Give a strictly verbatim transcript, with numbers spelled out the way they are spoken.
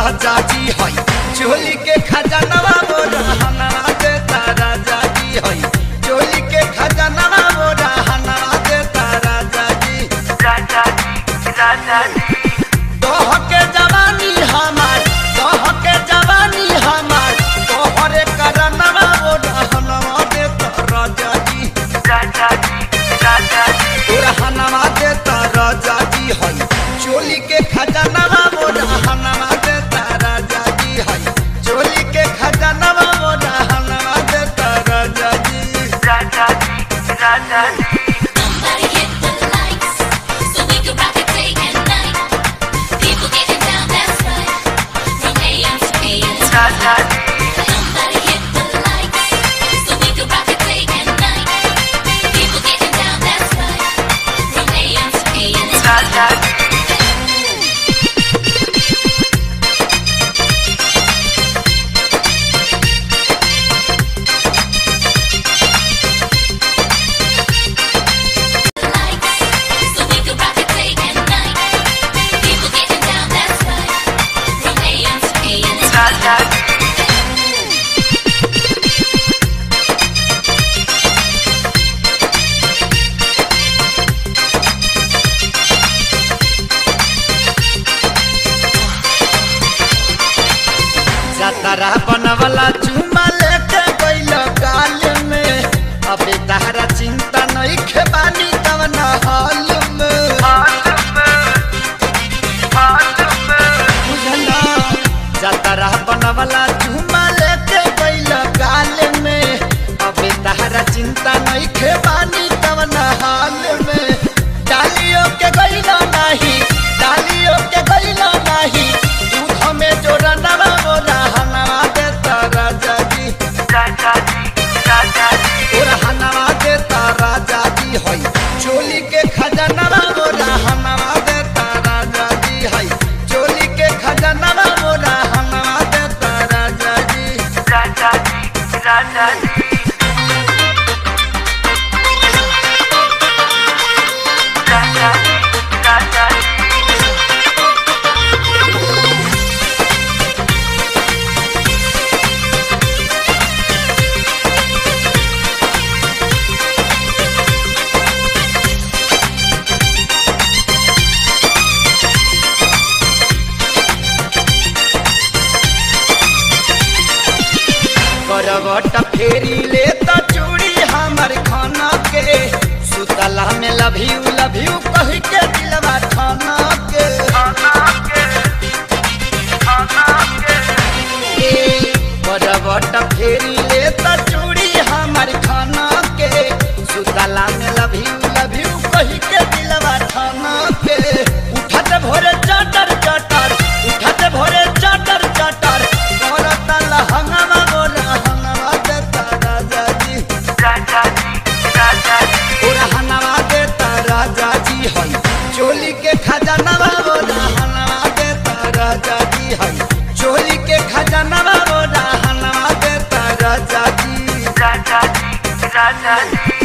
राजा जी है चोली के खजानवा मोरा हनवा देता राजा जी है चोली के खजानवा मोरा हनवा देता राजा जी राजा जी राजा जी तोह के जवानी हमार तोह के जवानी हमार तोहरे करनवा मोरा हनवा देता राजा जी राजा जी राजा जी तोरा हनवा देता राजा जी है चोली के खजानवा मोरा हनवा देता राजा जी है चोली के खजानवा मोरा हनवा देता राजा जी राजा जी राजा जी Somebody hit the lights so we can rock it day and night. People getting down, that's right. From A M to P M. राजा जी Somebody hit the lights so we can rock it day and night. People getting down, that's right. From A M to P M. राजा जी So we can rock it day and night. People getting down, that's right. From A M to P M. राजा जी जतरा बनवला चुमा लेके गइल गाल में अबे तहरा चिंता नहीं खेबानी तवन हाल में बुझना जतरा बनवला चुमा लेके गइल गाल में अबे तहरा चिंता नहीं खेबानी तवन हाल में डालियों के गइल नहीं डालियों के गइल नहीं दूध में जोरनवा मोरा हनवा देता राजा जी राजा जी राजा जी मोरा हनवा देता राजा जी है चोली के खजानवा मोरा हनवा देता राजा जी है चोली के खजानवा मोरा हनवा देता राजा जी राजा जी राजा जी राजा जी राजा जी करवट फेरी ले त चूड़ी हमर खाना के सुतला में लव यू लव यू कह के दिलवा खाना के खाना के खाना के ए, करवट फेरी ले त चूड़ी हमर खाना के सुतला में लव यू लव यू कह के दिलवा खाना के उठत भोरे चटर चटर उठत भोरे चटर चटर औरत लहंगवा मोरा हंगवा देता राजा जी राजा जी राजा जी मोरा हंगवा देता राजा जी है चोली के खजानवा मोरा हंगवा देता राजा जी है चोली के खजानवा मोरा हंगवा देता राजा जी राजा जी राजा जी